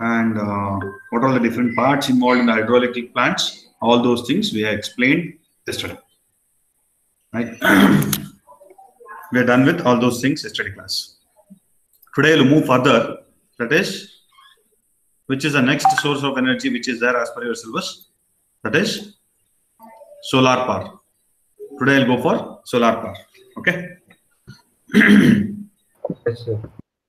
and what are the different parts involved in the hydroelectric plants. All those things we have explained yesterday. Right? We are done with all those things yesterday class. Today we'll move further. That is, which is the next source of energy which is there as per your syllabus? That is solar power. Today I'll go for solar power. Okay. Yes, sir.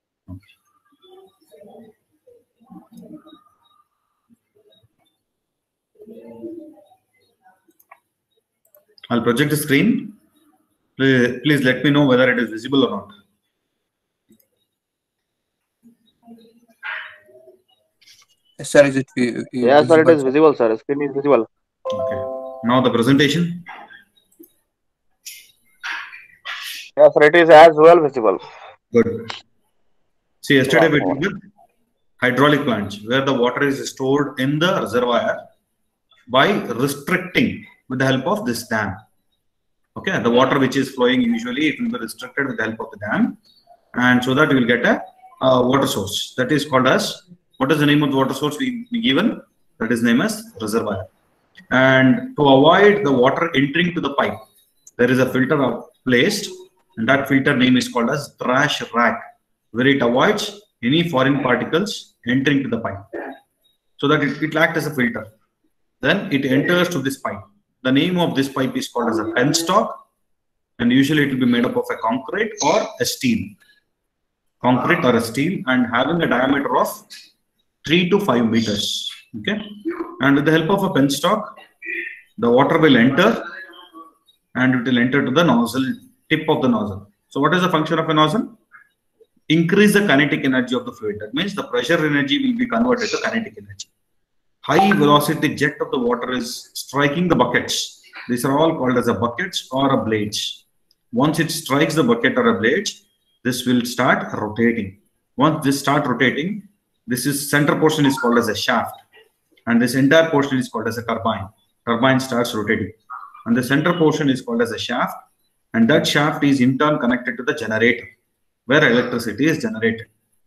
I'll project the screen. Please let me know whether it is visible or not. Sir, is it Yes, sir, it is visible, sir. Screen is visible. Okay. Now the presentation. Yes, sir, it is as well visible. Good. See, yesterday we did with hydraulic plants where the water is stored in the reservoir by restricting with the help of this dam. Okay, the water which is flowing usually it will be restricted with the help of the dam, and so that you will get a water source that is called as, what is the name of the water source we given? That is named as reservoir. And to avoid the water entering to the pipe, there is a filter placed, and that filter name is called as trash rack, where it avoids any foreign particles entering to the pipe, so that it acts as a filter. Then it enters to this pipe. The name of this pipe is called as a penstock, and usually it will be made up of a concrete or a steel. Concrete or a steel, and having a diameter of 3 to 5 meters. Okay, and with the help of a penstock, the water will enter, and it will enter to the nozzle, tip of the nozzle. So what is the function of a nozzle? Increase the kinetic energy of the fluid. That means the pressure energy will be converted to kinetic energy. High velocity jet of the water is striking the buckets. These are all called as a buckets or a blades. Once it strikes the bucket or a blade, this will start rotating. Once this start rotating, this is center portion is called as a shaft, and this entire portion is called as a turbine. Turbine starts rotating, and the center portion is called as a shaft, and that shaft is in turn connected to the generator, where electricity is generated.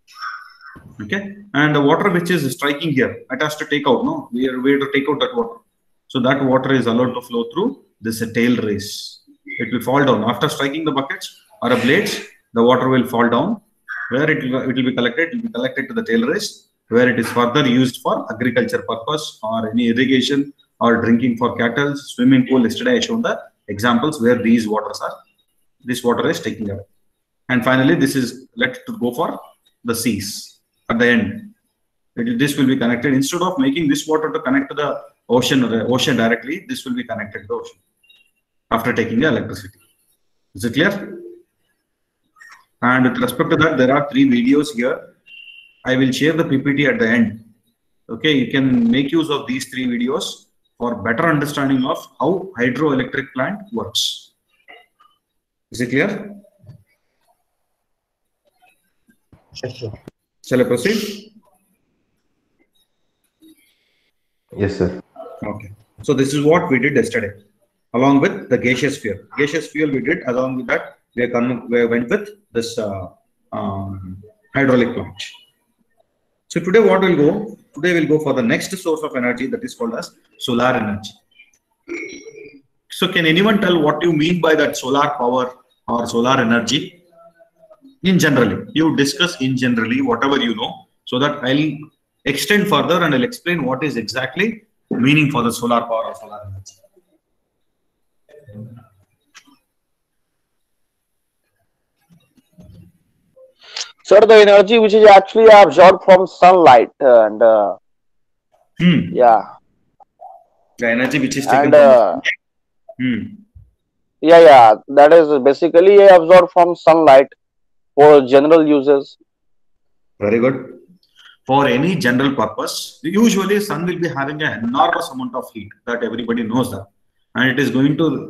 Okay, and the water which is striking here, it has to take out. No, we have to take out that water. So that water is allowed to flow through this tail race. It will fall down after striking the buckets or a blades. The water will fall down, where it will be collected. It will be collected to the tail race, where it is further used for agriculture purpose or any irrigation or drinking for cattle, swimming pool. Yesterday I showed the examples where these waters are. This water is taken away, and finally this is let to go for the seas. At the end, this will be connected. Instead of making this water to connect to the ocean or the ocean directly, this will be connected to the ocean after taking the electricity. Is it clear? And with respect to that, there are 3 videos here. I will share the PPT at the end. Okay, you can make use of these 3 videos for better understanding of how hydroelectric plant works. Is it clear? Yes, sir. Shall I proceed? Yes, sir. Okay. So this is what we did yesterday, along with the gaseous fuel. Gaseous fuel we did. Along with that, we went with this hydraulic plant. So today what we'll go? Today we'll go for the next source of energy, that is called as solar energy. So can anyone tell what you mean by that solar power or solar energy? In generally, you discuss in generally whatever you know, so that I'll extend further and I'll explain what is exactly meaning for the solar power or solar energy. Sir, the energy which is actually absorbed from sunlight, and yeah, the energy which is taken and from yeah, that is basically absorbed from sunlight for general uses. Very good. For any general purpose, usually sun will be having an enormous amount of heat, that everybody knows that, and it is going to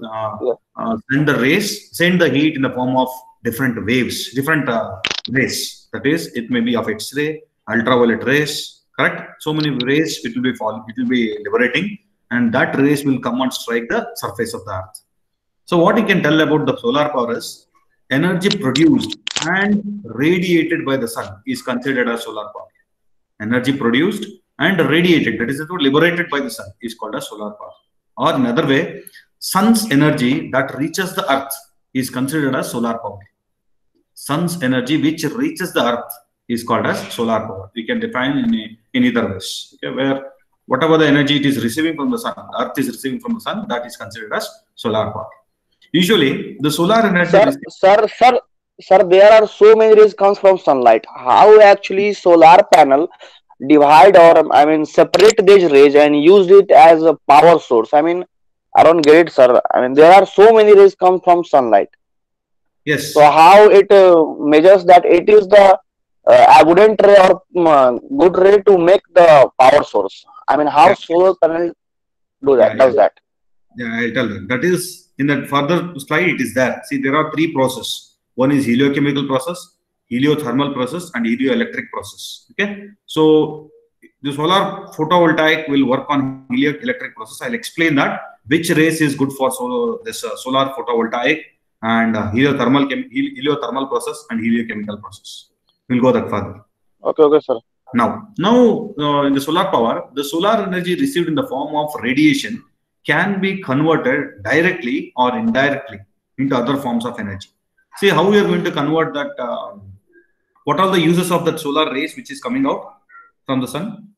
send the heat in the form of different waves, different rays. That is, it may be of X-ray, ultraviolet rays, correct? So many rays it will be liberating, and that rays will come and strike the surface of the earth. So what you can tell about the solar power is energy produced and radiated by the sun is considered as solar power. energy produced and radiated, that is liberated by the sun, is called as solar power. Or in another way, sun's energy that reaches the earth is considered as solar power. Sun's energy which reaches the earth is called as solar power. We can define in either ways. Okay, where whatever the energy it is receiving from the sun, the earth is receiving from the sun, that is considered as solar power. Usually, the solar energy. Sir, there are so many rays comes from sunlight. How actually solar panel divide, or I mean separate these rays and use it as a power source? I mean, I don't get it, sir. I mean, there are so many rays come from sunlight. Yes. So how it measures that it is the abundant ray or good ray to make the power source? I mean, how solar panel does that? Yeah, I tell you. That is in that further slide. It is there. See, there are three processes. One is heliochemical process, heliothermal process, and helioelectric process. Okay. So the solar photovoltaic will work on helioelectric process. I'll explain that which rays is good for solar photovoltaic and heliothermal process and heliochemical process. We'll go that further. Okay, sir. Now, in the solar power, the solar energy received in the form of radiation can be converted directly or indirectly into other forms of energy. See how we are going to convert that. What are the uses of that solar rays which is coming out from the sun?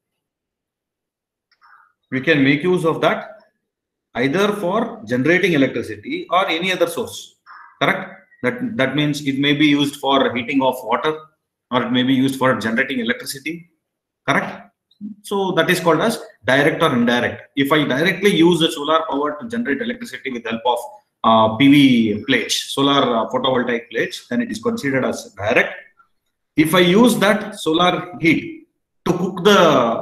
We can make use of that either for generating electricity or any other source. Correct? That means it may be used for heating of water, or it may be used for generating electricity. Correct? So that is called as direct or indirect. If I directly use the solar power to generate electricity with the help of PV plates, solar photovoltaic plates, then it is considered as direct. If I use that solar heat to cook the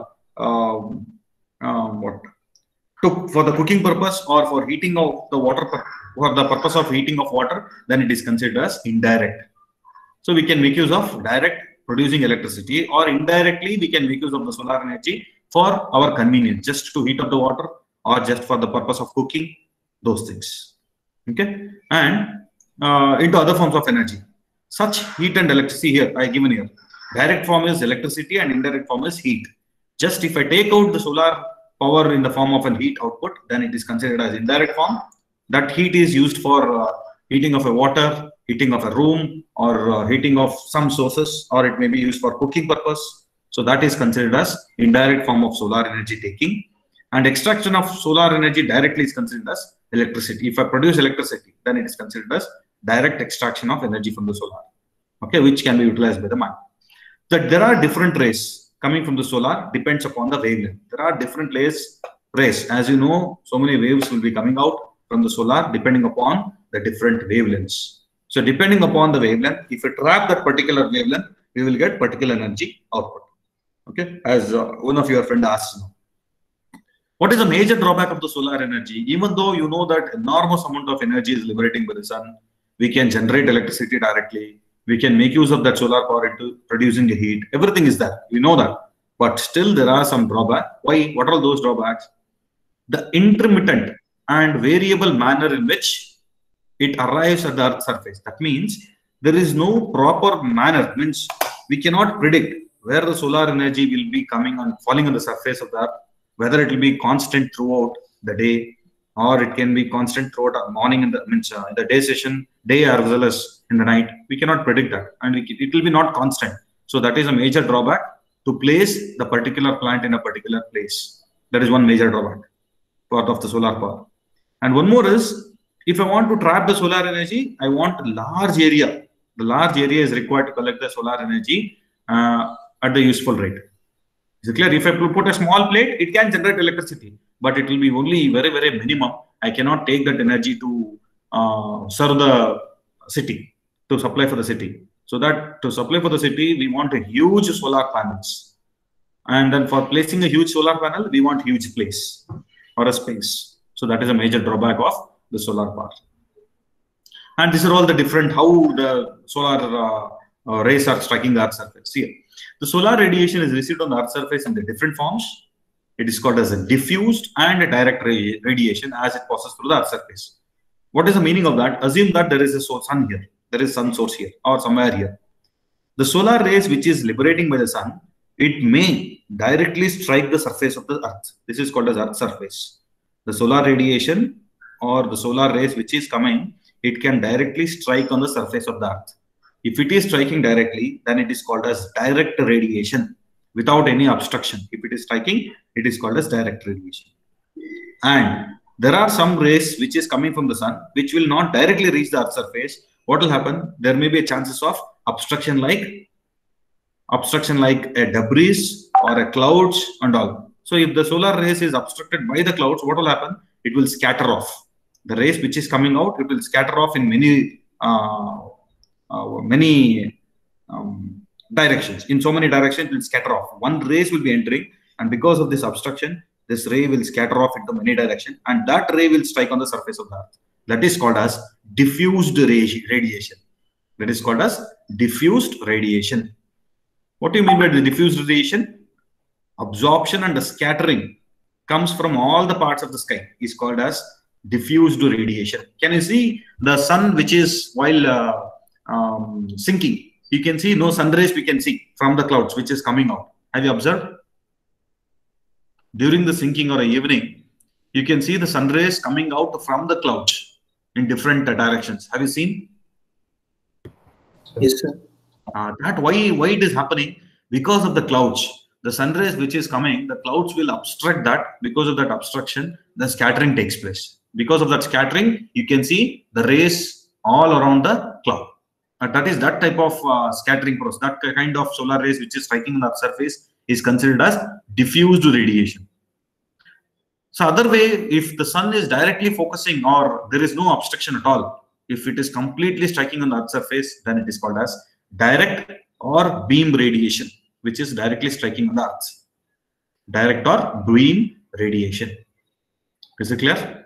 for the cooking purpose or for heating of the water, for the purpose of heating of water, then it is considered as indirect. So we can make use of direct producing electricity, or indirectly we can make use of the solar energy for our convenience, just to heat up the water or just for the purpose of cooking, those things. Okay, and into other forms of energy. Such heat and electricity here I given here. Direct form is electricity and indirect form is heat. Just if I take out the solar power in the form of a heat output, then it is considered as indirect form. That heat is used for heating of a water, heating of a room, or heating of some sources, or it may be used for cooking purpose. So that is considered as indirect form of solar energy taking. And extraction of solar energy directly is considered as electricity. If I produce electricity, then it is considered as direct extraction of energy from the solar, okay, which can be utilized by the mind. That there are different rays coming from the solar depends upon the wavelength. There are different rays. As you know, so many waves will be coming out from the solar depending upon the different wavelengths. So depending upon the wavelength, if we trap that particular wavelength, we will get particular energy output. Okay, as one of your friend asked now. What is the major drawback of the solar energy? Even though you know that enormous amount of energy is liberating by the sun, we can generate electricity directly, we can make use of that solar power into producing the heat. Everything is there. We know that. But still there are some drawbacks. Why? What are those drawbacks? The intermittent and variable manner in which it arrives at the Earth's surface. That means there is no proper manner. Means we cannot predict where the solar energy will be coming and falling on the surface of the Earth, whether it will be constant throughout the day, or it can be constant throughout the morning in the day session, day as well as in the night. We cannot predict that, and it will be not constant. So that is a major drawback to place the particular plant in a particular place. That is one major drawback part of the solar power. And one more is, if I want to trap the solar energy, I want a large area. The large area is required to collect the solar energy at the useful rate. Is it clear? If I put a small plate, it can generate electricity, but it will be only very, very minimum. I cannot take that energy to serve the city, to supply for the city. So that to supply for the city, we want a huge solar panels. And then for placing a huge solar panel, we want huge place or a space. So that is a major drawback of the solar power. And these are all the different, how the solar rays are striking the Earth's surface. See, the solar radiation is received on the Earth's surface in the different forms. It is called as a diffused and a direct radiation as it passes through the Earth's surface. What is the meaning of that? Assume that there is a sun here. There is sun source here or somewhere here. The solar rays which is liberating by the sun it may directly strike the surface of the Earth. This is called as Earth surface. The solar radiation or the solar rays which is coming, it can directly strike on the surface of the Earth. If it is striking directly, then it is called as direct radiation without any obstruction. If it is striking, it is called as direct radiation. And there are some rays which is coming from the sun, which will not directly reach the Earth surface. What will happen? There may be a chances of obstruction like a debris or a clouds and all. So if the solar rays is obstructed by the clouds, what will happen? It will scatter off. The rays which is coming out, it will scatter off in many directions. In so many directions, it will scatter off. One rays will be entering, and because of this obstruction, this ray will scatter off into many directions, and that ray will strike on the surface of the Earth. That is called as diffused radiation. That is called as diffused radiation. What do you mean by the diffused radiation? Absorption and the scattering comes from all the parts of the sky is called as diffused radiation. Can you see the sun which is while sinking? You can see no sun rays we can see from the clouds which is coming out. Have you observed? During the sinking or evening, you can see the sun rays coming out from the clouds in different directions. Have you seen? Yes, sir. That why it is happening? Because of the clouds. The sun rays which is coming, the clouds will obstruct that. Because of that obstruction, the scattering takes place. Because of that scattering, you can see the rays all around the cloud. That is that type of scattering process. That kind of solar rays which is striking on the surface is considered as diffused radiation. So other way, if the sun is directly focusing or there is no obstruction at all, if it is completely striking on the Earth's surface, then it is called as direct or beam radiation, which is directly striking on the Earth. Direct or beam radiation. Is it clear?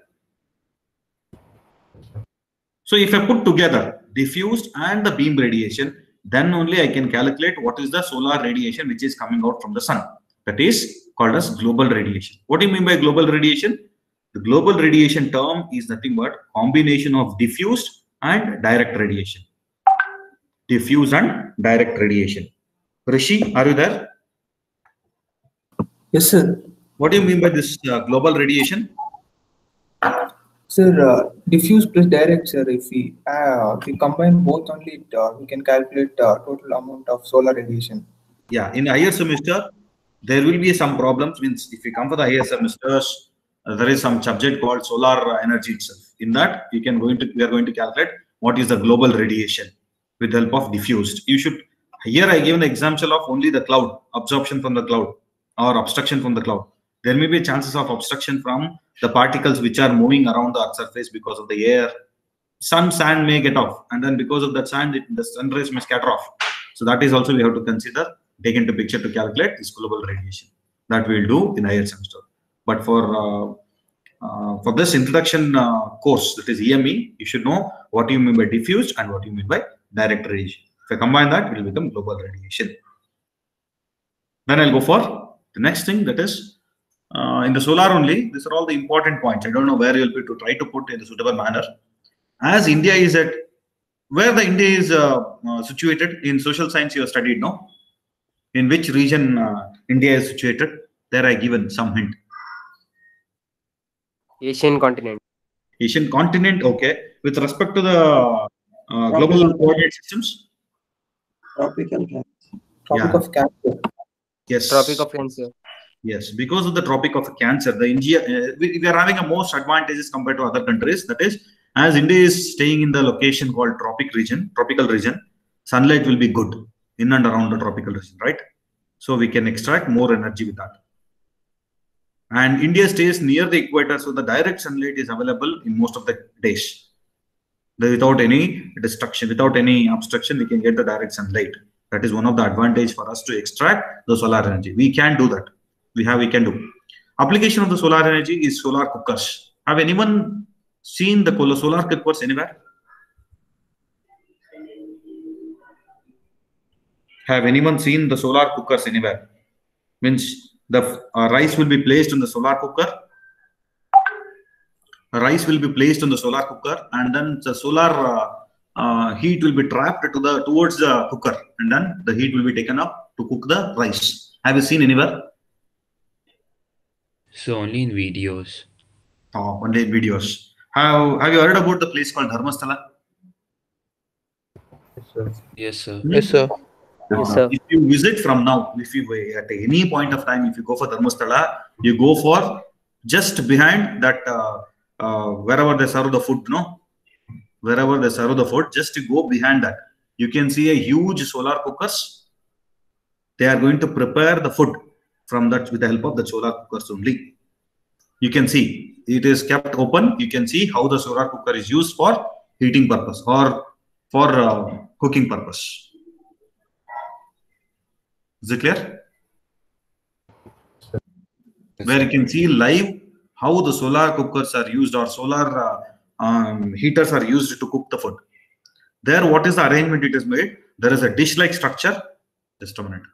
So if I put together diffused and the beam radiation, then only I can calculate what is the solar radiation which is coming out from the sun. That is called as global radiation. What do you mean by global radiation? The global radiation term is nothing but combination of diffused and direct radiation. Diffuse and direct radiation. Rishi, are you there? Yes, sir. What do you mean by this global radiation? Sir, diffuse plus direct, sir. If we combine both only, we can calculate total amount of solar radiation. Yeah, in higher semester, there will be some problems. Means if you come for the higher semesters, there is some subject called solar energy itself. In that, we are going to calculate what is the global radiation with the help of diffused. You should, here I give an example of only the cloud, absorption from the cloud or obstruction from the cloud. There may be chances of obstruction from the particles which are moving around the Earth's surface because of the air. Some sand may get off, and then because of that sand, the sun rays may scatter off. So that is also we have to consider, take into picture to calculate this global radiation. That we will do in higher semester. But for this introduction course, that is EME, you should know what you mean by diffused and what you mean by direct radiation. If I combine that, it will become global radiation. Then I'll go for the next thing, that is in the solar only. These are all the important points. I don't know where you'll be to try to put in a suitable manner. As India is at where the India is situated in social science, you have studied, no? In which region India is situated? There I given some hint. Asian continent. Asian continent, okay. With respect to the global coordinate systems? Tropical Cancer. Yeah. Of Cancer. Yes. Tropic of Cancer. Yes, because of the Tropic of Cancer, the India we are having a most advantages compared to other countries. That is, as India is staying in the location called tropical region, sunlight will be good in and around the tropical region, right? So we can extract more energy with that. And India stays near the equator, so the direct sunlight is available in most of the days. Without any destruction, without any obstruction, we can get the direct sunlight. That is one of the advantages for us to extract the solar energy. We can do that. We can do. Application of the solar energy is solar cookers. Have anyone seen the solar cookers anywhere? Have anyone seen the solar cookers anywhere? Means the rice will be placed in the solar cooker. Rice will be placed on the solar cooker, and then the solar heat will be trapped towards the cooker, and then the heat will be taken up to cook the rice. Have you seen anywhere? So only in videos. Oh, only in videos. Have you heard about the place called Dharmasthala? Yes, sir. Yes, sir. Yes, sir. Yes, sir. If you visit from now, if you at any point of time, if you go for Dharmasthala, you go for just behind that wherever they serve the food, no, wherever they serve the food, just to go behind that, you can see a huge solar cookers. They are going to prepare the food from that with the help of the solar cookers only. You can see it is kept open. You can see how the solar cooker is used for heating purpose or for cooking purpose. Is it clear? Where you can see live how the solar cookers are used or solar heaters are used to cook the food. There, what is the arrangement it is made? There is a dish-like structure. Just a minute.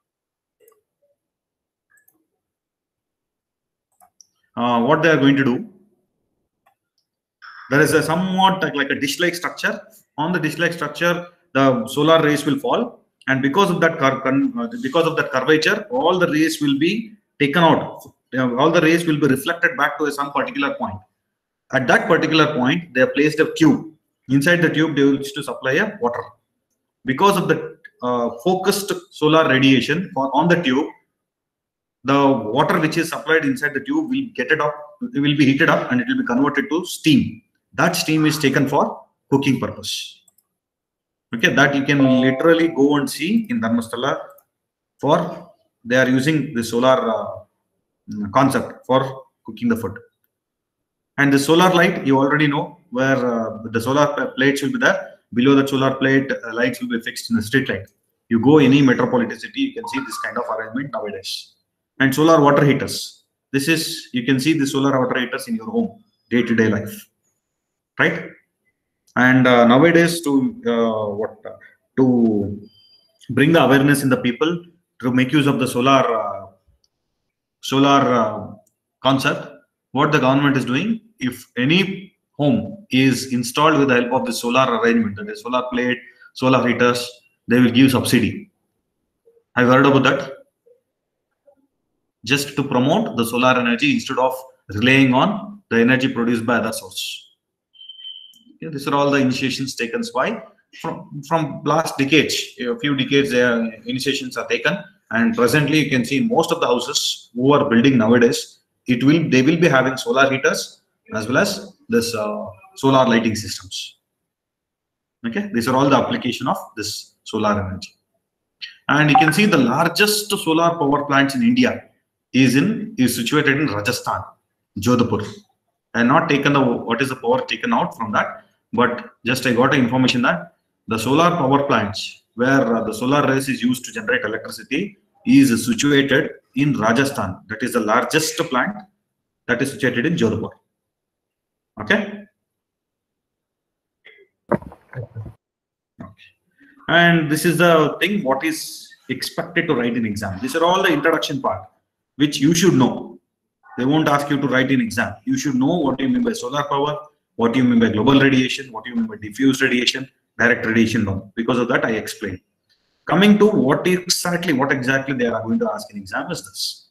What they are going to do? There is a somewhat like a dish-like structure. On the dish-like structure, the solar rays will fall, and because of that curvature, all the rays will be taken out. All the rays will be reflected back to some particular point. At that particular point, they have placed a tube. Inside the tube, they will to supply a water. Because of the focused solar radiation on the tube, the water which is supplied inside the tube will it will be heated up, and it will be converted to steam. That steam is taken for cooking purpose. Okay, that you can literally go and see in Dharmasthala. For they are using the solar concept for cooking the food. And the solar light, you already know where the solar plates will be there. Below the solar plate, lights will be fixed in the street light. You go any metropolitan city, you can see this kind of arrangement nowadays. And solar water heaters. This is, you can see the solar water heaters in your home, day-to-day life, right? And nowadays, to bring the awareness in the people to make use of the solar concept, what the government is doing, if any home is installed with the help of the solar arrangement, that is solar plate, solar heaters, they will give subsidy. Have you heard about that? Just to promote the solar energy instead of relying on the energy produced by other source. Okay, these are all the initiations taken by from last decades. A few decades, initiations are taken, and presently you can see in most of the houses who are building nowadays, they will be having solar heaters as well as this solar lighting systems. Okay, these are all the application of this solar energy. And you can see the largest solar power plants in India is situated in Rajasthan, Jodhpur. I have not taken what is the power taken out from that, but just I got information that the solar power plants where the solar rays is used to generate electricity is situated in Rajasthan. That is the largest plant that is situated in Jodhpur. Okay. And this is the thing what is expected to write in exam. These are all the introduction part, which you should know. They won't ask you to write in exam. You should know what you mean by solar power, what you mean by global radiation, what you mean by diffuse radiation, direct radiation. Because of that, I explained. Coming to what exactly they are going to ask in exam is this.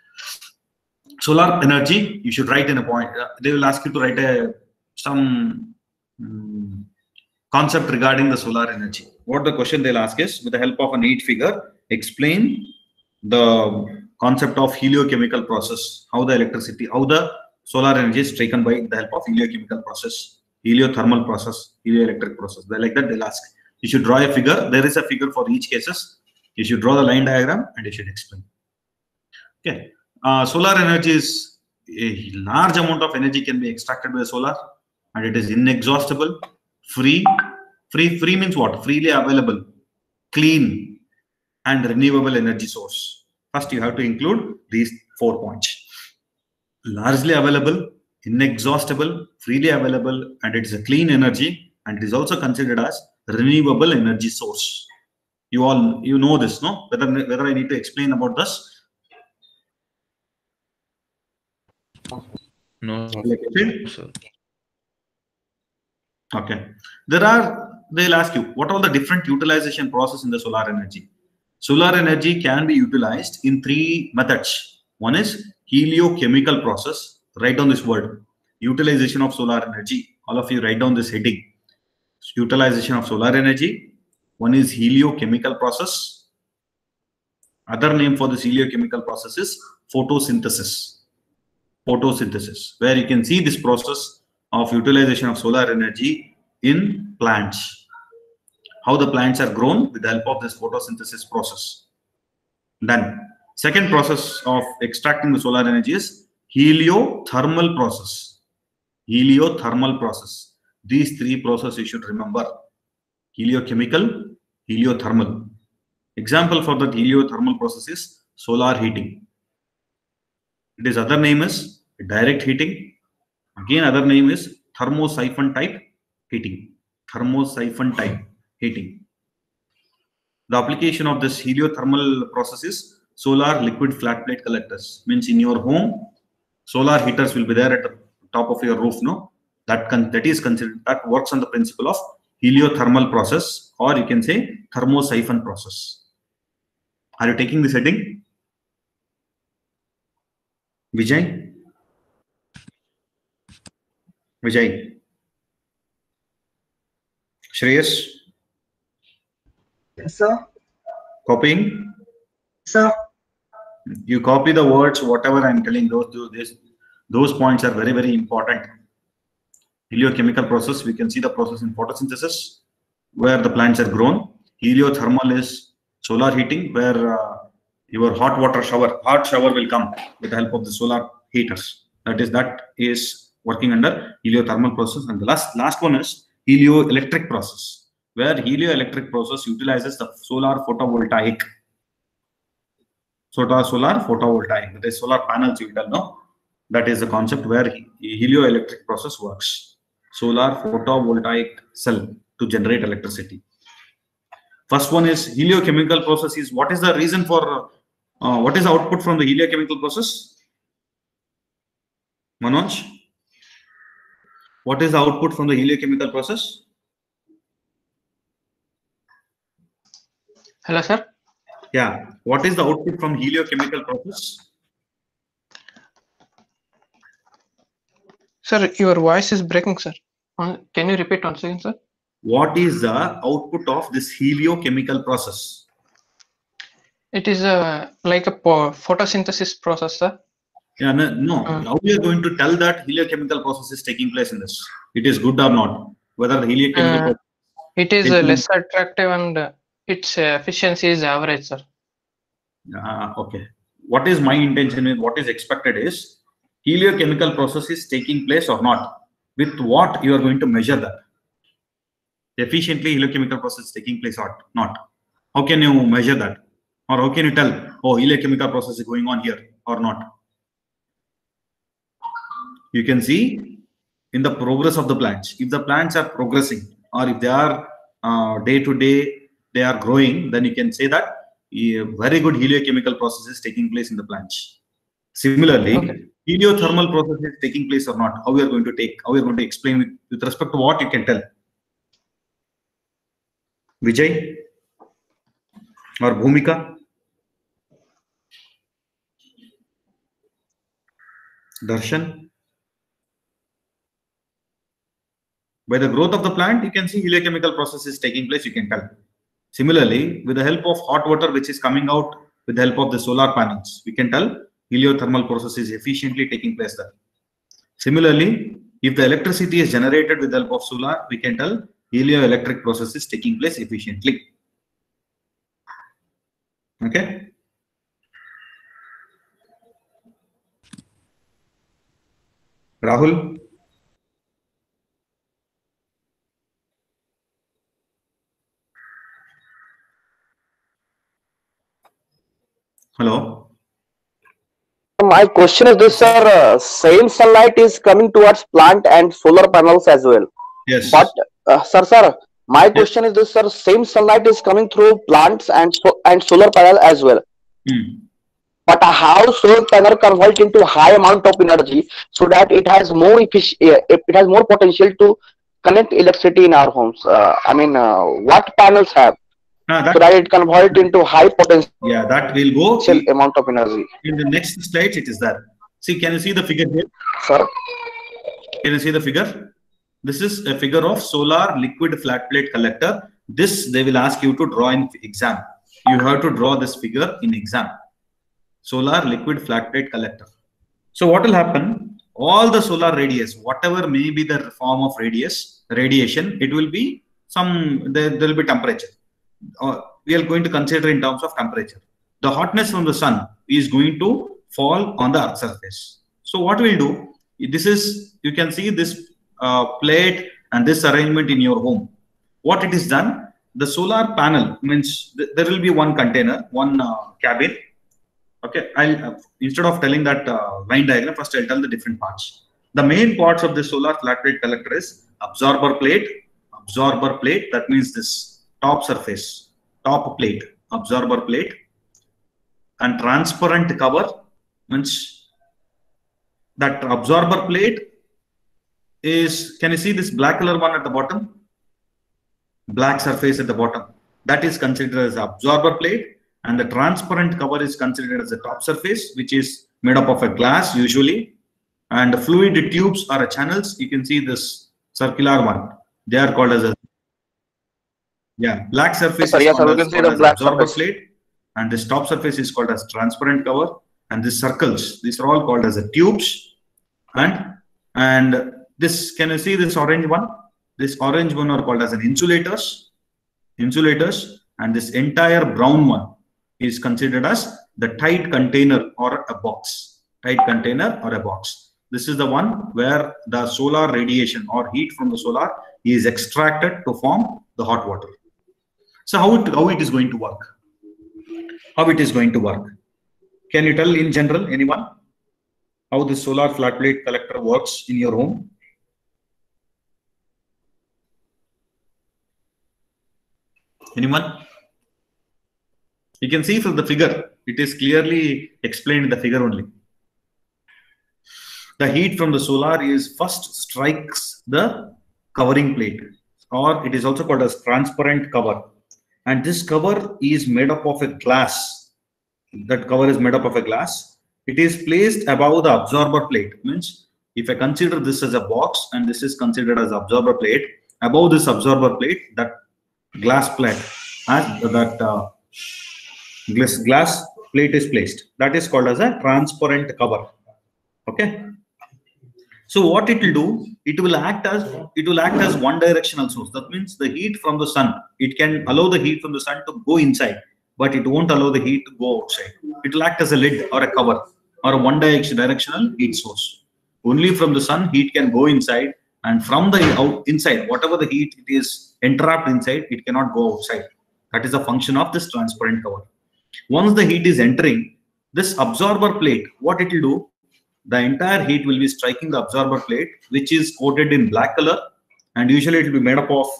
Solar energy, you should write in a point. They will ask you to write some concept regarding the solar energy. What the question they'll ask is, with the help of a neat figure, explain the concept of heliochemical process, how the solar energy is taken by the help of heliochemical process, heliothermal process, helioelectric process. Like that, they'll ask. You should draw a figure. There is a figure for each cases. You should draw the line diagram and you should explain. Okay. Solar energy is a large amount of energy can be extracted by the solar, and it is inexhaustible, free. Free means what? Freely available, clean, and renewable energy source. First, you have to include these 4 points. Largely available, inexhaustible, freely available, and it is a clean energy, and it is also considered as renewable energy source. You know this, no? Whether I need to explain about this? No, sir. Okay. They'll ask you, what are the different utilization process in the solar energy? Solar energy can be utilized in three methods. One is heliochemical process. Write down this word. Utilization of solar energy. All of you write down this heading. Utilization of solar energy. One is heliochemical process. Other name for this heliochemical process is photosynthesis. Photosynthesis, where you can see this process of utilization of solar energy in plants. How the plants are grown with the help of this photosynthesis process. Then, second process of extracting the solar energy is heliothermal process. Heliothermal process. These three processes you should remember. Heliochemical, heliothermal. Example for that heliothermal process is solar heating. Its other name is direct heating. Again, other name is thermosiphon type heating. Thermosiphon type heating. The application of this heliothermal process is solar liquid flat plate collectors. Means in your home, solar heaters will be there at the top of your roof. No, that is considered, that works on the principle of heliothermal process, or you can say thermosiphon process. Are you taking this heading? Vijay? Vijay? Shreyas? Yes, sir. Copying? Sir. You copy the words, whatever I'm telling, those points are very, very important. Heliochemical process, we can see the process in photosynthesis, where the plants are grown. Heliothermal is solar heating, where your hot shower will come with the help of the solar heaters. That is working under heliothermal process. And the last one is helioelectric process, where helioelectric process utilizes the solar photovoltaic. Solar photovoltaic, that is solar panels, you will know. That is the concept where helioelectric process works. Solar photovoltaic cell to generate electricity. First one is heliochemical process. Is what is the reason for what is the output from the heliochemical process? Manoj, what is the output from the heliochemical process? Hello, sir. Yeah, what is the output from heliochemical process? Sir, your voice is breaking, sir. Can you repeat once again, sir? What is the output of this heliochemical process? It is like a photosynthesis process, sir. Yeah, no. How we are going to tell that heliochemical process is taking place in this? It is good or not? Whether the heliochemical it is less attractive and its efficiency is average, sir. Okay. What is my intention with what is expected is heliochemical process is taking place or not. With what you are going to measure that? Efficiently heliochemical process is taking place or not. How can you measure that? Or how can you tell, oh, heliochemical process is going on here or not? You can see in the progress of the plants. If the plants are progressing or if they are day to day, they are growing, then you can say that a very good heliochemical process is taking place in the plants. Similarly, heliothermal process is taking place or not. How we are going to explain with respect to what you can tell. Vijay or Bhumika? Darshan? By the growth of the plant, you can see heliochemical process is taking place, you can tell. Similarly, with the help of hot water which is coming out with the help of the solar panels, we can tell heliothermal process is efficiently taking place there. Similarly, if the electricity is generated with the help of solar, we can tell helioelectric process is taking place efficiently. Okay? Rahul? Hello? My question is this, sir. Same sunlight is coming towards plant and solar panels as well. Yes. But, sir, my question is this, sir. Same sunlight is coming through plants and solar panel as well. But how solar panel convert into high amount of energy so that it has more potential to connect electricity in our homes? What panels have? so that it convert into high potential Yeah, that will go amount of energy. in the next slide. It is there. See, can you see the figure here? Sir, Can you see the figure? This is a figure of solar liquid flat plate collector. This they will ask you to draw in exam. You have to draw this figure in exam. Solar liquid flat plate collector. So what will happen? All the solar radius, whatever may be the form of radiation, it will be there will be temperature. We are going to consider in terms of temperature. The hotness from the sun is going to fall on the earth surface. So what we'll do, this is, you can see this plate and this arrangement in your home. What it is done, the solar panel means there will be one container, one cabin. Okay, instead of telling that line diagram, first I'll tell the different parts. The main parts of the solar flat plate collector is absorber plate, that means this top surface, top plate, absorber plate, and transparent cover, means that absorber plate is, can you see this black color one at the bottom? Black surface at the bottom. That is considered as absorber plate, and the transparent cover is considered as the top surface, which is made up of a glass usually, and the fluid tubes or channels. You can see this circular one. They are called as a black surface. Yes, sir, we can see the black absorber surface plate, and this top surface is called as transparent cover, and these circles, these are all called as the tubes. And this, can you see this orange one? This orange one are called as an insulators, and this entire brown one is considered as the tight container or a box. This is the one where the solar radiation or heat from the solar is extracted to form the hot water. So how it is going to work? Can you tell in general, anyone, how the solar flat plate collector works in your home? Anyone? You can see from the figure, it is clearly explained in the figure only. The heat from the solar is first strikes the covering plate, or it is also called as transparent cover. And this cover is made up of a glass. That cover is made up of a glass. It is placed above the absorber plate. Means if I consider this as a box and this is considered as absorber plate, above this absorber plate, that glass plate, glass plate is placed. That is called as a transparent cover. Okay. So what it will do, it will act as one directional source. That means the heat from the sun, it can allow the heat from the sun to go inside, but it won't allow the heat to go outside. It will act as a lid or a cover or a one directional heat source. Only from the sun heat can go inside, and from the inside, whatever the heat it is entrapped inside, it cannot go outside. That is the function of this transparent cover. Once the heat is entering, this absorber plate, what it will do, the entire heat will be striking the absorber plate, which is coated in black color, and usually it will be made up of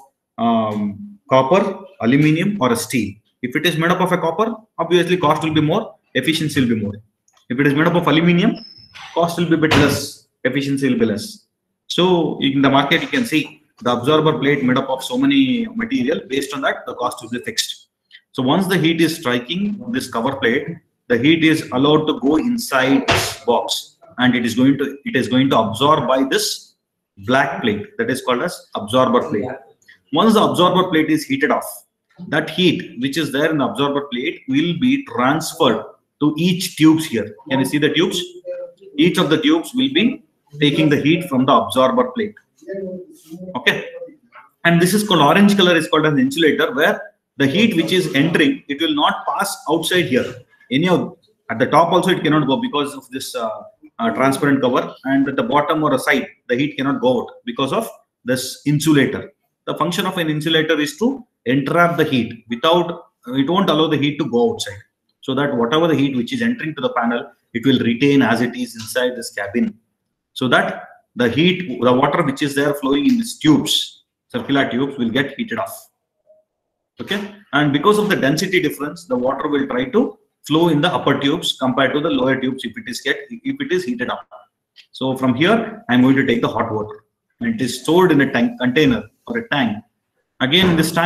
copper, aluminium, or a steel. If it is made up of a copper, obviously cost will be more, efficiency will be more. If it is made up of aluminium, cost will be a bit less, efficiency will be less. So in the market, you can see the absorber plate made up of so many material. Based on that, the cost will be fixed. So once the heat is striking this cover plate, the heat is allowed to go inside this box, and it is going to absorb by this black plate, that is called as absorber plate. Once the absorber plate is heated off, that heat which is there in the absorber plate will be transferred to each tubes here. Can you see the tubes? Each of the tubes will be taking the heat from the absorber plate. Okay, and this is called, orange color is called as insulator, where the heat which is entering, it will not pass outside here. At the top also it cannot go because of this transparent cover, and at the bottom or a side the heat cannot go out because of this insulator. The function of an insulator is to entrap the heat without, it won't allow the heat to go outside, so that whatever the heat which is entering to the panel, it will retain as it is inside this cabin, so that the heat, the water which is there flowing in these tubes, circular tubes, will get heated off. Okay, and because of the density difference, the water will try to flow in the upper tubes compared to the lower tubes if it is heated up. So from here, I'm going to take the hot water, and it is stored in a tank container or a tank. Again, in this tank,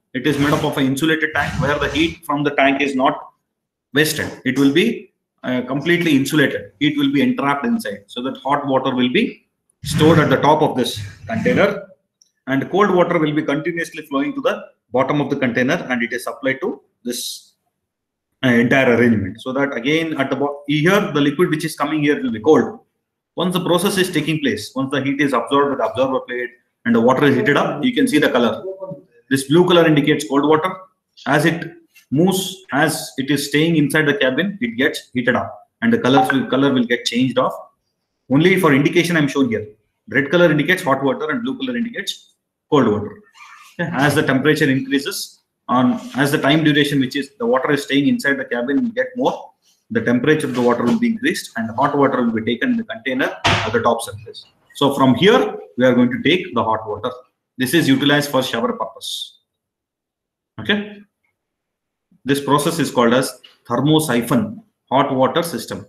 It is made up of an insulated tank where the heat from the tank is not wasted. It will be completely insulated. Heat will be entrapped inside, so that hot water will be stored at the top of this container, and cold water will be continuously flowing to the bottom of the container, and it is supplied to this entire arrangement. So that again at the bottom here, the liquid which is coming here will be cold. Once the process is taking place, once the heat is absorbed with the absorber plate and the water is heated up, you can see the color. This blue color indicates cold water. As it moves, as it is staying inside the cabin, it gets heated up, and the color will get changed off. Only for indication I'm shown here. Red color indicates hot water and blue color indicates cold water. Okay. As the temperature increases, as the time duration which is the water is staying inside the cabin will get more, the temperature of the water will be increased, and the hot water will be taken in the container at the top surface. So from here, we are going to take the hot water. This is utilized for shower purpose. Okay. This process is called as thermosiphon hot water system.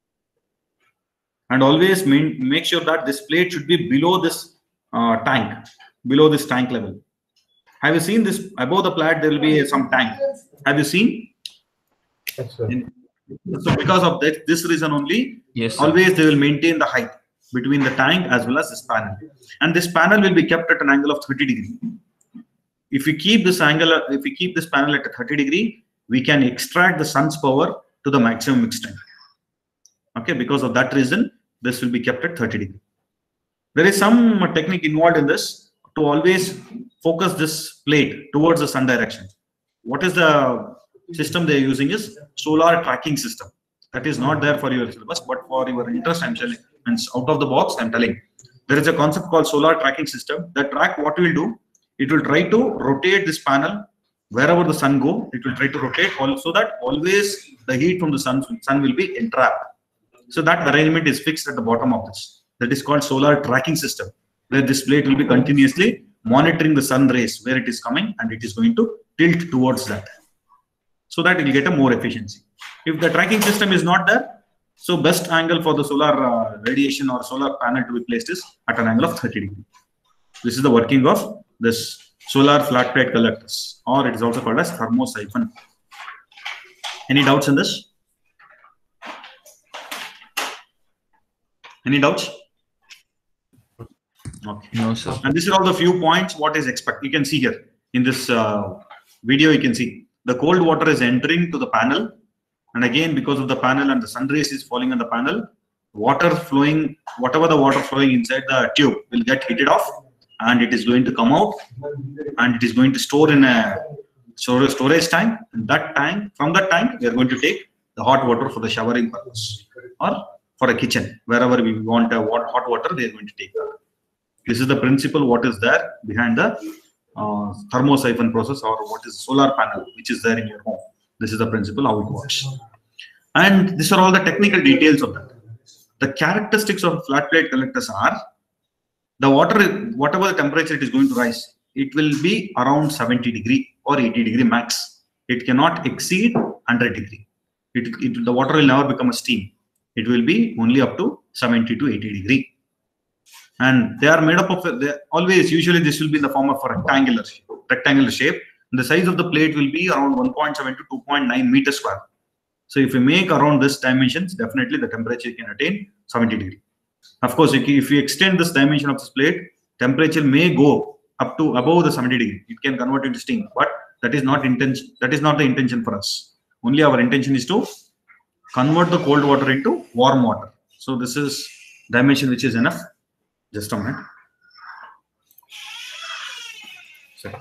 And always make sure that this plate should be below this tank level. Have you seen this? Above the plate, there will be some tank. Have you seen? Yes, sir. So because of that, this reason only, Yes, sir. always they will maintain the height between the tank as well as this panel. And this panel will be kept at an angle of 30 degrees. If we keep this panel at a 30 degree, we can extract the sun's power to the maximum extent. Okay, because of that reason, this will be kept at 30 degrees. There is some technique involved in this to always focus this plate towards the sun direction. What is the system they are using is solar tracking system. That is not there for your syllabus, but for your interest, I'm telling, and out of the box, I'm telling. There is a concept called solar tracking system. That track, what will do, it will try to rotate this panel wherever the sun go. It will try to rotate so that always the heat from the sun will be entrapped. So that arrangement is fixed at the bottom of this. That is called solar tracking system, where this plate will be continuously monitoring the sun rays where it is coming, and it is going to tilt towards that, so that it will get a more efficiency. If the tracking system is not there, so best angle for the solar radiation or solar panel to be placed is at an angle of 30 degrees. This is the working of this solar flat plate collectors, or it is also called as thermosiphon. Any doubts in this? Any doubts? Okay. No, sir. And this is all the few points what is expected. You can see here in this video, you can see the cold water is entering to the panel, and again because of the panel and the sun rays is falling on the panel, water flowing, whatever the water flowing inside the tube will get heated off, and it is going to come out, and it is going to store in a storage tank. And that tank, from that tank, we are going to take the hot water for the showering purpose, or for a kitchen, wherever we want hot water, they are going to take that. This is the principle what is there behind the thermosiphon process, or what is solar panel which is there in your home. This is the principle how it works. And these are all the technical details of that. The characteristics of flat plate collectors are the water, whatever the temperature it is going to rise, it will be around 70 degree or 80 degree max. It cannot exceed 100 degree. The water will never become a steam. It will be only up to 70 to 80 degree. And they are made up of, usually this will be in the form of a rectangular shape. And the size of the plate will be around 1.7 to 2.9 meters square. So if you make around this dimensions, definitely the temperature can attain 70 degree. Of course, if you extend this dimension of this plate, temperature may go up to above the 70 degree. It can convert into steam, but that is not intention. That is not the intention for us. Only our intention is to convert the cold water into warm water. So this is dimension which is enough. Just a minute. Sorry.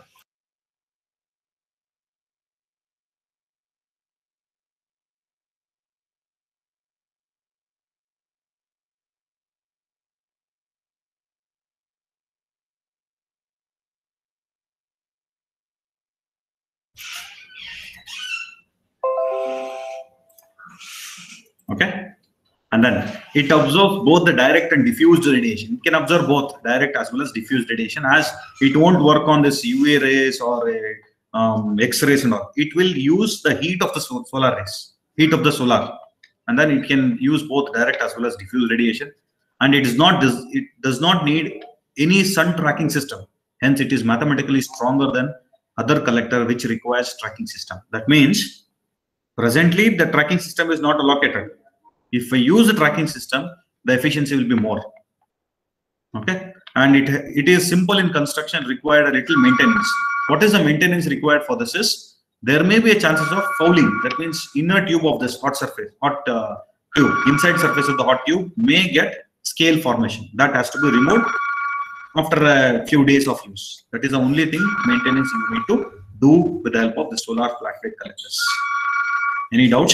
Okay. And then it absorbs both the direct and diffused radiation. It can absorb both direct as well as diffused radiation, as it won't work on this UV rays or X-rays and all. It will use the heat of the solar rays, heat of the solar, and then it can use both direct as well as diffused radiation. And it does not need any sun tracking system. Hence, it is mathematically stronger than other collector which requires tracking system. That means presently the tracking system is not allocated. If we use the tracking system, the efficiency will be more. Okay, and it is simple in construction, required a little maintenance. What is the maintenance required for this is there may be a chances of fouling. That means inner tube of this hot tube, inside surface of the hot tube may get scale formation. That has to be removed after a few days of use. That is the only thing maintenance you need to do with the help of the solar flat plate collectors. Any doubts?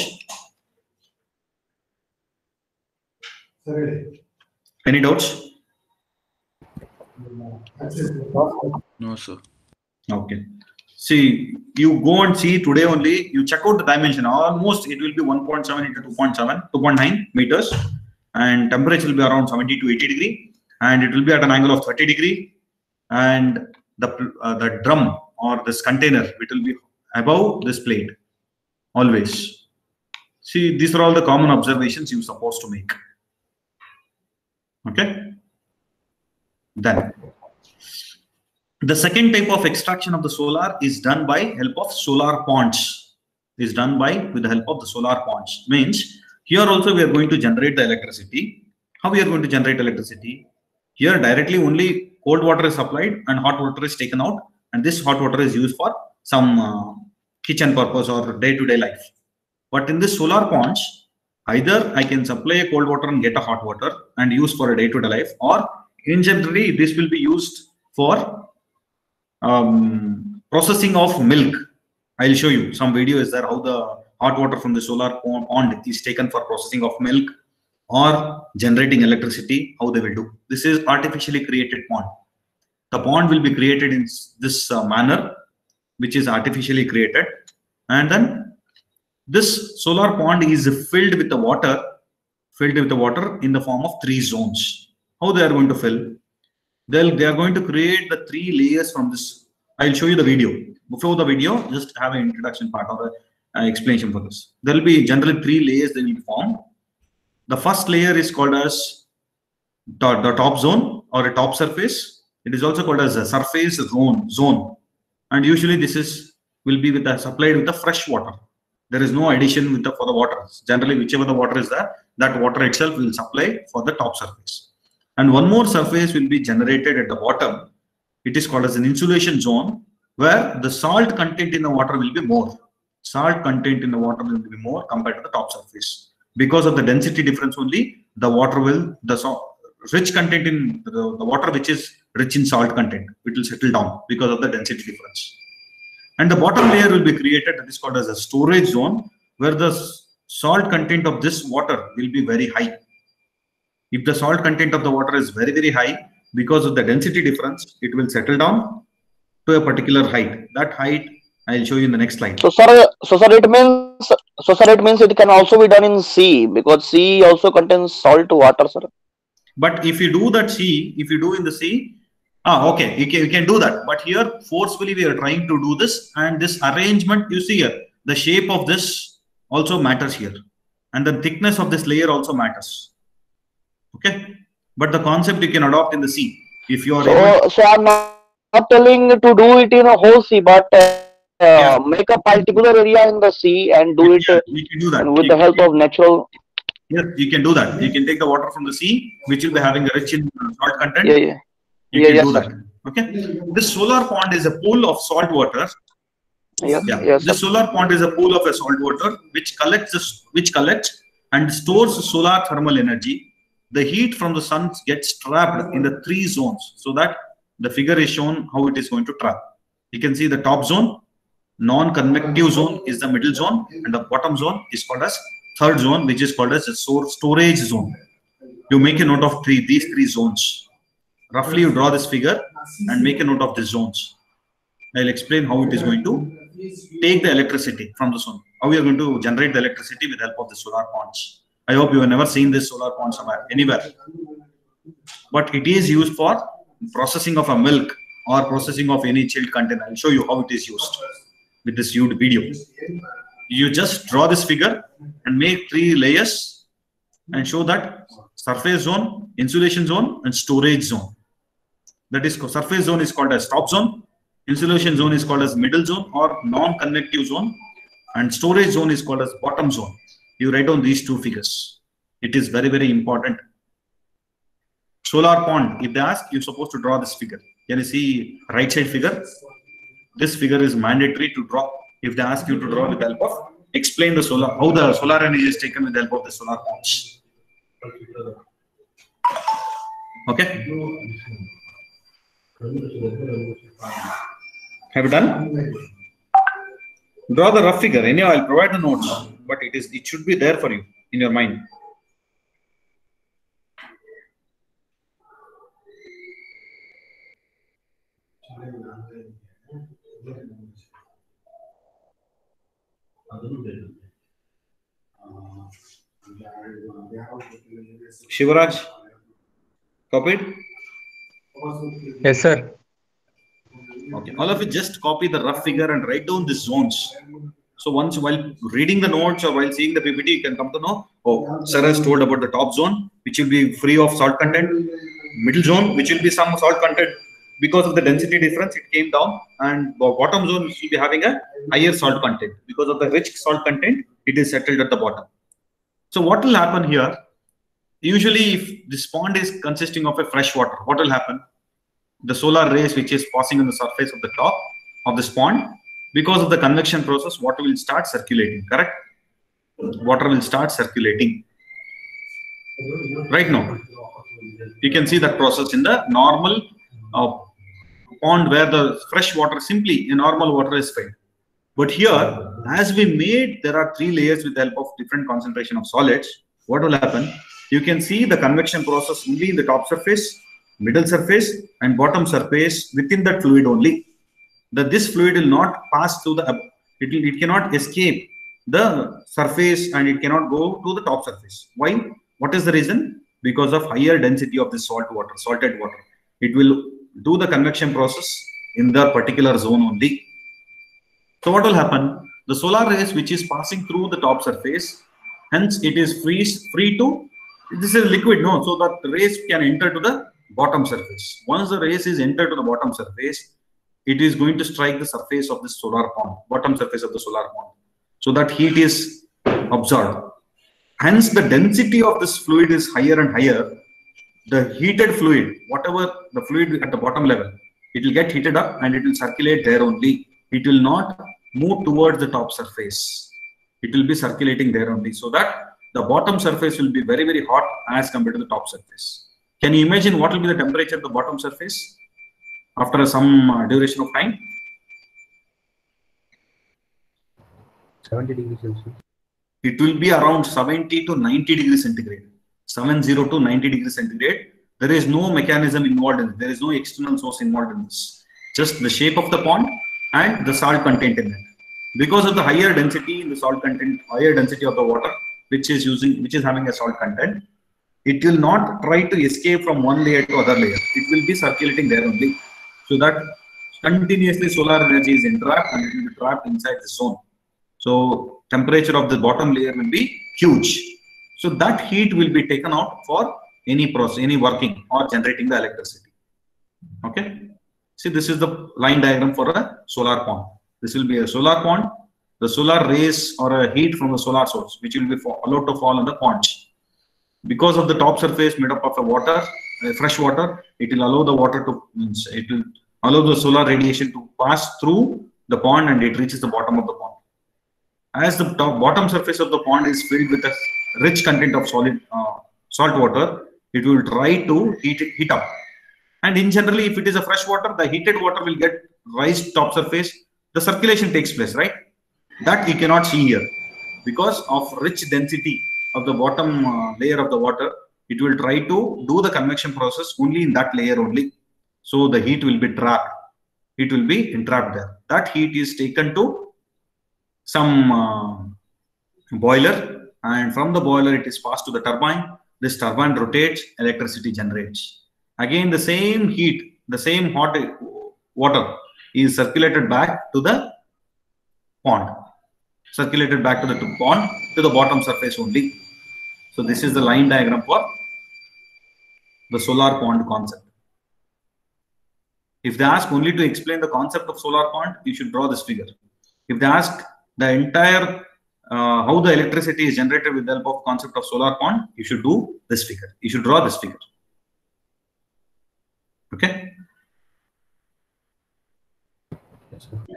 Any doubts? No, sir. Okay. See, you go and see today only, you check out the dimension. Almost it will be 1.7 into 2.7, 2.9 meters. And temperature will be around 70 to 80 degree. And it will be at an angle of 30 degree. And the drum or this container, it will be above this plate. Always. See, these are all the common observations you're supposed to make. Okay. Then the second type of extraction of the solar is done by help of solar ponds. With the help of the solar ponds. Means here also we are going to generate the electricity. How we are going to generate electricity? Here directly only cold water is supplied and hot water is taken out, and this hot water is used for some kitchen purpose or day-to-day life. But in this solar ponds, either I can supply a cold water and get a hot water and use for a day-to-day life, or in generally this will be used for processing of milk. I'll show you some video is there how the hot water from the solar pond is taken for processing of milk or generating electricity, how they will do. This is artificially created pond. The pond will be created in this manner, which is artificially created, and then this solar pond is filled with the water in the form of 3 zones. How they are going to fill? They are going to create the 3 layers from this. I'll show you the video. Before the video, just have an introduction part or an explanation for this. There will be generally 3 layers that will be formed. The first layer is called as the top zone or a top surface. It is also called as a surface zone. And usually this will be supplied with the fresh water. There is no addition for the water. Generally, whichever the water is there, that water itself will supply for the top surface. And one more surface will be generated at the bottom. It is called as an insulation zone, where the salt content in the water will be more. Salt content in the water will be more compared to the top surface. Because of the density difference only, the rich content in the water which is rich in salt content, it will settle down because of the density difference. And the bottom layer will be created, that is called as a storage zone, where the salt content of this water will be very high. If the salt content of the water is very, very high, because of the density difference, it will settle down to a particular height. That height I'll show you in the next slide. So sir, it means it can also be done in sea, because sea also contains salt water, sir. But if you do that if you do in the sea, okay, you can do that. But here forcefully we are trying to do this, and this arrangement you see here, the shape of this also matters here, and the thickness of this layer also matters. Okay, but the concept you can adopt in the sea. If you are so I'm not telling to do it in a whole sea, but make a particular area in the sea and do it you can do that. with the help of natural. Yes, you can do that. You can take the water from the sea, which will be having a rich in salt content. You can do that. Okay. This solar pond is a pool of salt water. This solar pond is a pool of a salt water which collects and stores solar thermal energy. The heat from the sun gets trapped in the 3 zones, so that the figure is shown how it is going to trap. You can see the top zone, non-convective zone is the middle zone, and the bottom zone is called as third zone, which is called as a storage zone. You make a note of these 3 zones. Roughly you draw this figure and make a note of these zones. I'll explain how it is going to take the electricity from the sun. How we are going to generate the electricity with the help of the solar ponds. I hope you have never seen this solar pond somewhere, anywhere. But it is used for processing of a milk or processing of any chilled content. I'll show you how it is used with this huge video. You just draw this figure and make 3 layers and show that surface zone, insulation zone, and storage zone. That is, surface zone is called as top zone, Insulation zone is called as middle zone or non-convective zone, and storage zone is called as bottom zone. You write down these two figures. It is very, very important. Solar pond, if they ask, you're supposed to draw this figure. Can you see right side figure? This figure is mandatory to draw. If they ask you to draw with the help of, explain the solar, how the solar energy is taken with the help of the solar ponds. Okay? Have you done? Draw the rough figure. Anyhow, I'll provide the notes, but it should be there for you in your mind. Shivaraj, copied? Yes, sir. Okay, all of you just copy the rough figure and write down the zones. So once while reading the notes or while seeing the PPT, you can come to know, oh, sir has told about the top zone, which will be free of salt content, middle zone, which will be some salt content because of the density difference, it came down, and bottom zone will be having a higher salt content. Because of the rich salt content, it is settled at the bottom. So what will happen here? Usually, if this pond is consisting of a fresh water, what will happen? The solar rays which is passing on the surface of the top of this pond, because of the convection process, water will start circulating, correct? Water will start circulating. Right now, you can see that process in the normal pond where the fresh water, simply a normal water is fed. But here, as we made, there are three layers with the help of different concentration of solids. What will happen? You can see the convection process only in the top surface, middle surface, and bottom surface within that fluid only. That this fluid will not pass through the, it cannot escape the surface and it cannot go to the top surface. Why? What is the reason? Because of higher density of the salt water, salted water. It will do the convection process in the particular zone only. So what will happen? The solar rays which is passing through the top surface, hence it is free to, this is liquid, no, so that the rays can enter to the bottom surface. Once the rays is entered to the bottom surface, it is going to strike the surface of the solar pond, bottom surface of the solar pond. So that heat is absorbed. Hence the density of this fluid is higher and higher. The heated fluid, whatever the fluid at the bottom level, it will get heated up and it will circulate there only. It will not move towards the top surface. It will be circulating there only, so that the bottom surface will be very, very hot as compared to the top surface. Can you imagine what will be the temperature of the bottom surface after some duration of time? 70 degrees Celsius. It will be around 70 to 90 degrees centigrade. 70 to 90 degrees centigrade. There is no mechanism involved in it. There is no external source involved in this. Just the shape of the pond and the salt content in it. Because of the higher density in the salt content, higher density of the water, which is having a salt content, it will not try to escape from one layer to other layer. It will be circulating there only. So that continuously solar energy is entrapped and it will be trapped inside the zone. So temperature of the bottom layer will be huge. So that heat will be taken out for any process, any working or generating the electricity. Okay. See, this is the line diagram for a solar pond. This will be a solar pond. The solar rays or a heat from the solar source, which will be allowed to fall on the ponds. Because of the top surface made up of a water, fresh water, it will allow the water to, it will allow the solar radiation to pass through the pond and it reaches the bottom of the pond. As the bottom surface of the pond is filled with a rich content of solid salt water, it will try to heat up. And in generally, if it is a fresh water, the heated water will get rise top surface. The circulation takes place, right? That you cannot see here because of rich density of the bottom layer of the water. It will try to do the convection process only in that layer only. So the heat will be trapped. It will be entrapped there. That heat is taken to some boiler, and from the boiler it is passed to the turbine. This turbine rotates, electricity generates. Again, the same heat, the same hot water is circulated back to the pond. Circulated back to the pond to the bottom surface only. So this is the line diagram for the solar pond concept. If they ask only to explain the concept of solar pond, you should draw this figure. If they ask the entire how the electricity is generated with the help of concept of solar pond, you should do this figure. You should draw this figure. Okay. Yes, sir.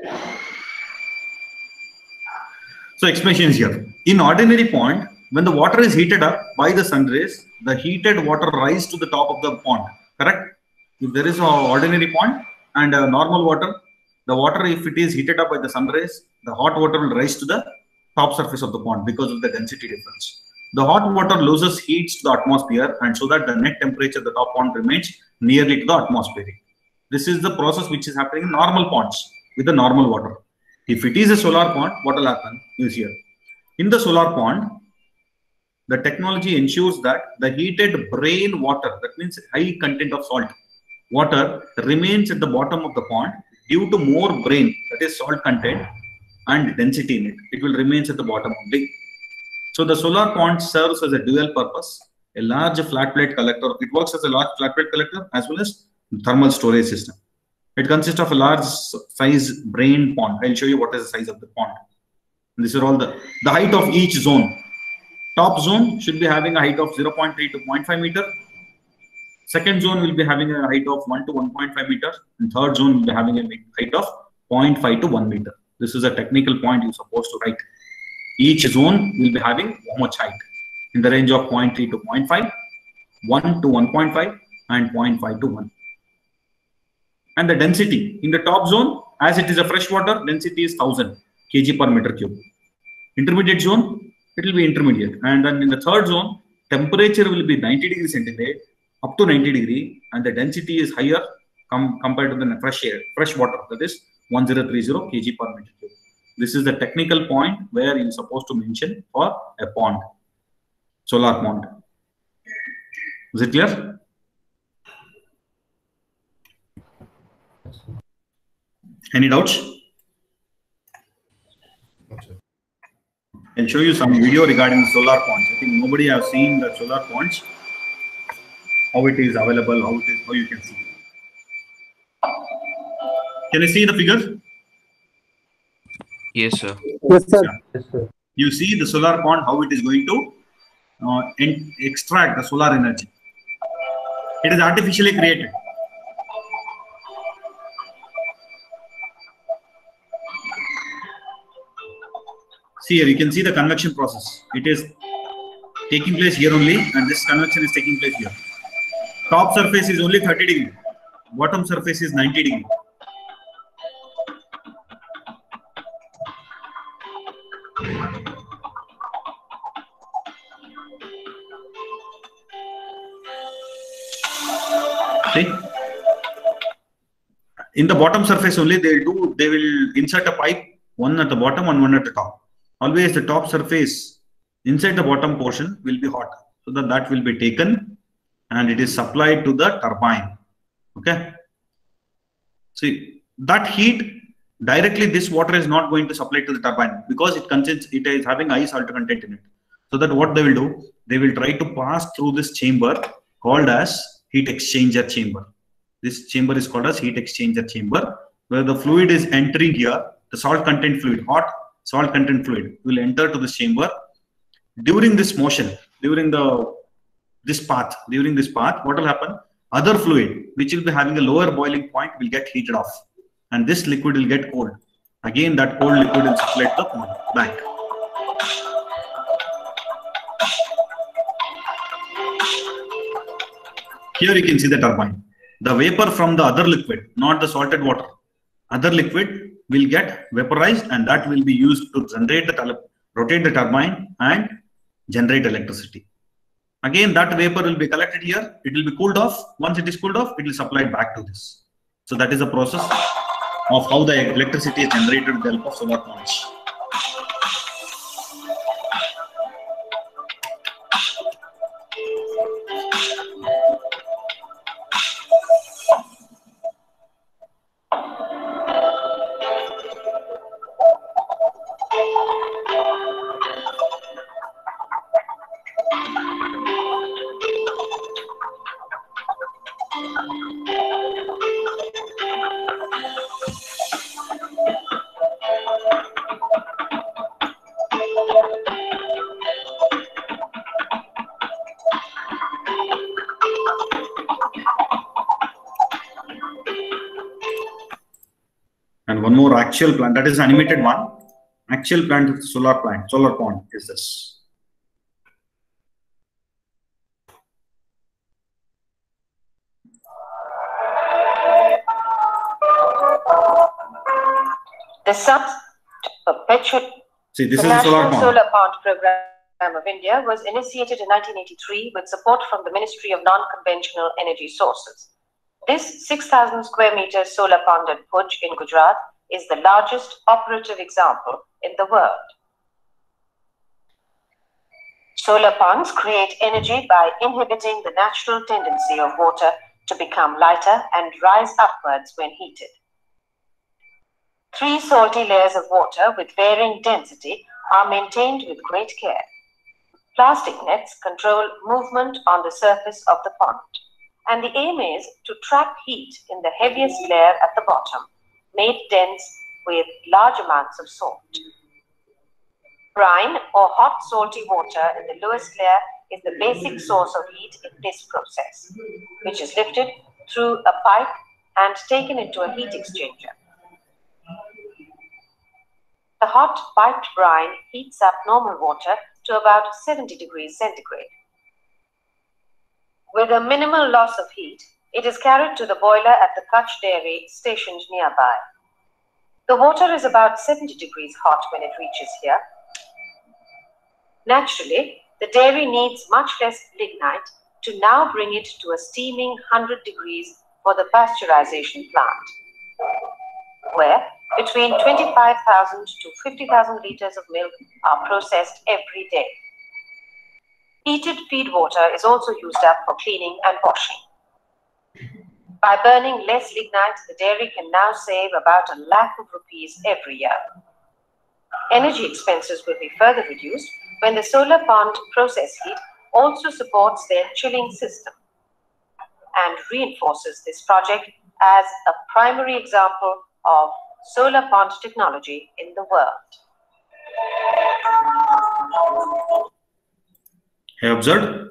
So explanation is here. In ordinary pond, when the water is heated up by the sun rays, the heated water rises to the top of the pond. Correct? If there is an ordinary pond and a normal water, the water, if it is heated up by the sun rays, the hot water will rise to the top surface of the pond because of the density difference. The hot water loses heat to the atmosphere, and so that the net temperature of the top pond remains nearly to the atmospheric. This is the process which is happening in normal ponds with the normal water. If it is a solar pond, what will happen is here. In the solar pond, the technology ensures that the heated brine water, that means high content of salt water, remains at the bottom of the pond due to more brine, that is salt content and density in it. It will remain at the bottom only. So the solar pond serves as a dual purpose, a large flat plate collector. It works as a large flat plate collector as well as thermal storage system. It consists of a large size brine pond. I'll show you what is the size of the pond. These are all the height of each zone. Top zone should be having a height of 0.3 to 0.5 meter. Second zone will be having a height of 1 to 1.5 meter. And third zone will be having a height of 0.5 to 1 meter. This is a technical point you're supposed to write. Each zone will be having how much height? In the range of 0.3 to 0.5, 1 to 1.5, and 0.5 to 1. And the density in the top zone, as it is a freshwater, density is 1000 kg per meter cube. Intermediate zone, it will be intermediate. And then in the third zone, temperature will be 90 degrees centigrade up to 90 degree, and the density is higher compared to the fresh water, that is 1030 kg per meter cube. This is the technical point where you're supposed to mention for a pond, solar pond. Is it clear? Any doubts? I'll show you some video regarding solar ponds. I think nobody has seen the solar ponds, how it is available, how you can see. Can you see the figure? Yes, sir. Yes, sir. Yes, sir. You see the solar pond, how it is going to extract the solar energy. It is artificially created. See here, you can see the convection process. It is taking place here only, and this convection is taking place here. Top surface is only 30 degree. Bottom surface is 90 degree. See? In the bottom surface only, they will insert a pipe, one at the bottom and one at the top. Always the top surface inside the bottom portion will be hot, so that will be taken and it is supplied to the turbine. Okay. See, that heat directly, this water is not going to supply to the turbine because it is having high salt content in it. So that what they will do, they will try to pass through this chamber called as heat exchanger chamber. This chamber is called as heat exchanger chamber, where the fluid is entering here. The salt content fluid, hot salt content fluid, will enter to this chamber. During this motion, during this path, what will happen? Other fluid, which will be having a lower boiling point, will get heated off, and this liquid will get cold. Again, that cold liquid will circulate the pond back. Here you can see the turbine. The vapor from the other liquid, not the salted water, other liquid will get vaporized, and that will be used to rotate the turbine and generate electricity. Again, that vapor will be collected here. It will be cooled off. Once it is cooled off, it will supply back to this. So that is the process of how the electricity is generated with the help of solar panels. And one more actual plant, that is animated one. Actual plant with solar plant, solar pond is this. The Perpetual See, this the is a solar National pond. Solar Pond Program of India was initiated in 1983 with support from the Ministry of Non-Conventional Energy Sources. This 6,000 square meter solar pond at Bhuj in Gujarat is the largest operative example in the world. Solar ponds create energy by inhibiting the natural tendency of water to become lighter and rise upwards when heated. 3 salty layers of water with varying density are maintained with great care. Plastic nets control movement on the surface of the pond, and the aim is to trap heat in the heaviest layer at the bottom, made dense with large amounts of salt. Brine or hot salty water in the lowest layer is the basic source of heat in this process, which is lifted through a pipe and taken into a heat exchanger. The hot piped brine heats up normal water to about 70 degrees centigrade. With a minimal loss of heat, it is carried to the boiler at the Kutch dairy stationed nearby. The water is about 70 degrees hot when it reaches here. Naturally, the dairy needs much less lignite to now bring it to a steaming 100 degrees for the pasteurization plant, where between 25,000 to 50,000 liters of milk are processed every day. Heated feed water is also used up for cleaning and washing. By burning less lignite, the dairy can now save about ₹1 lakh every year. Energy expenses will be further reduced when the solar pond process heat also supports their chilling system and reinforces this project as a primary example of solar pond technology in the world. Have you observed?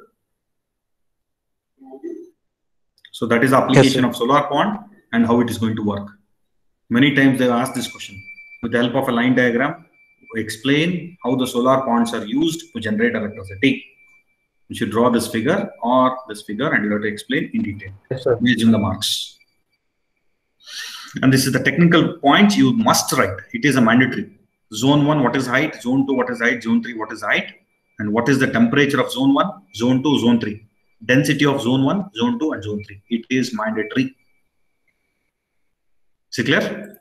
So that is application of solar pond and how it is going to work. Many times they have asked this question. With the help of a line diagram, explain how the solar ponds are used to generate electricity. You should draw this figure or this figure and you have to explain in detail based on the marks. And this is the technical point you must write. It is a mandatory. Zone 1, what is height? Zone 2, what is height? Zone 3, what is height? And what is the temperature of zone 1, zone 2, zone 3? Density of zone 1, zone 2, and zone 3. It is mandatory. Is it clear?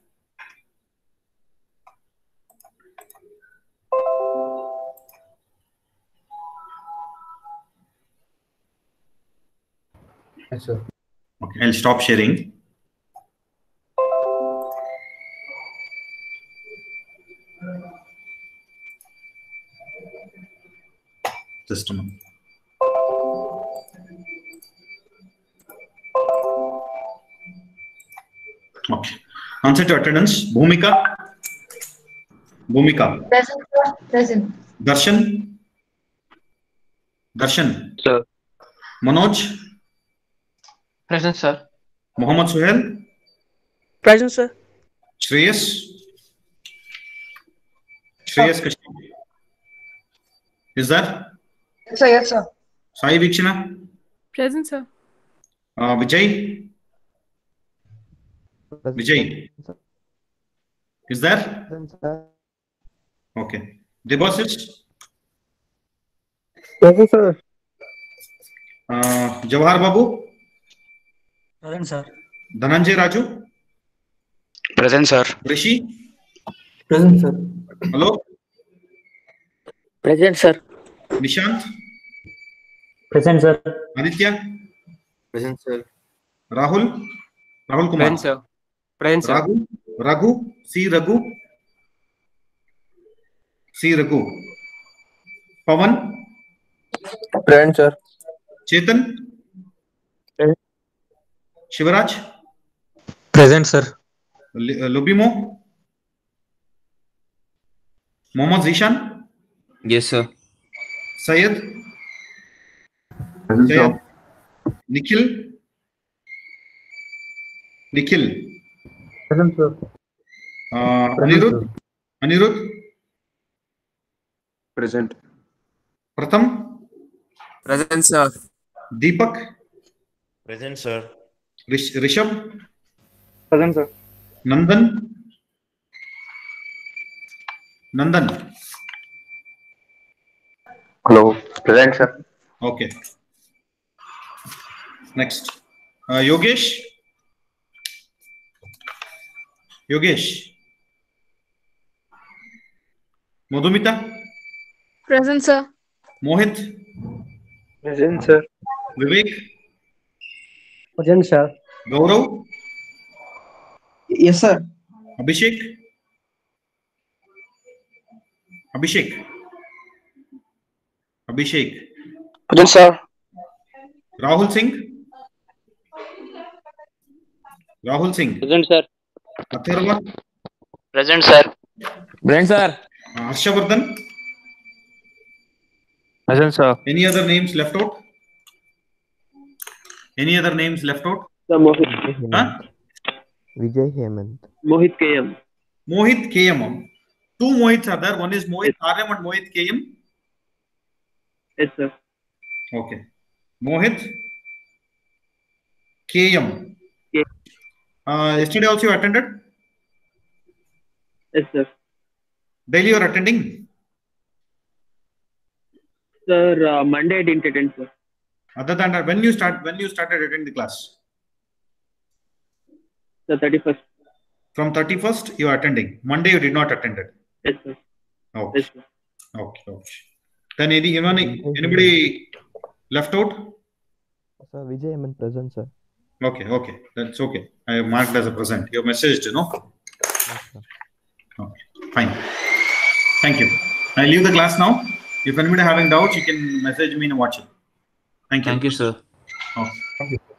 Yes, sir. Okay, I'll stop sharing. Just a moment. Okay. Answer to attendance. Bhumika. Bhumika. Present, sir. Present. Darshan. Darshan. Sir. Manoj. Present, sir. Mohammad Suhail. Present, sir. Shreyas. Shreyas Kashyap. Is that? Yes, sir. Yes, sir. Sai Vikshana. Present, sir. Vijay. Vijay. Is there? Okay. Debasis. Present, sir. Jawahar Babu. Present, sir. Dhananjay Raju. Present, sir. Rishi. Present, sir. Hello. Present, sir. Nishant. Present, sir. Aditya. Present, sir. Rahul. Rahul Kumar. Present, sir. Present, sir. Raghu. Raghu. C. Raghu. C. Raghu. Pavan. Present, sir. Chetan. Present. Shivaraj. Present, sir. Lubimo. Mohammad Zishan. Yes, sir. Syed. Present, Syed. Nikhil. Nikhil. Present, sir. Anirudh? Anirudh? Present. Pratham? Present, sir. Deepak? Present, sir. Rishabh? Present, sir. Nandan? Nandan? Hello. Present, sir. Okay. Next. Yogesh? Yogesh? Madhumita? Present, sir. Mohit? Present, sir. Vivek? Present, sir. Gaurav? Yes, sir. Abhishek? Abhishek? Abhishek? Present, sir. Rahul Singh? Rahul Singh? Present, sir. Atharva? Present, sir. Present, sir. Harshavardhan? Present, sir. Any other names left out? Any other names left out? Sir, Mohit. Huh? Vijay Hemant. Mohit KM. Mohit KM. Two Mohits are there. One is Mohit RM and Mohit KM. Yes, sir. Okay. Mohit KM. Yesterday also you attended? Yes, sir. Daily you are attending? Sir, Monday I didn't attend, sir. Other than that, when you started attending the class? The 31st. From 31st you are attending. Monday you did not attend it. Yes, sir. Okay. Yes, sir. Okay. Then anybody left out? Sir, Vijay Hemant present, sir. Okay. That's okay. I have marked as a present. You have messaged, no? Yes, sir. Okay. Fine. Thank you. I leave the class now. If anybody having doubts, you can message me in WhatsApp. Thank you. Thank you, sir. Okay. Thank you.